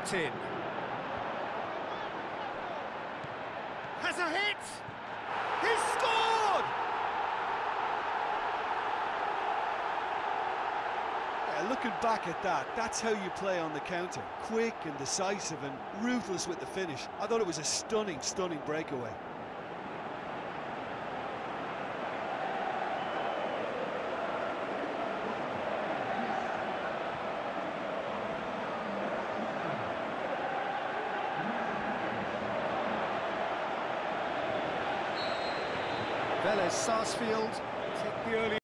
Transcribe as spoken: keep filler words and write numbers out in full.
put in. Has a hit! He's scored! Yeah, looking back at that, that's how you play on the counter. Quick and decisive and ruthless with the finish. I thought it was a stunning, stunning breakaway. Velez Sarsfield take the early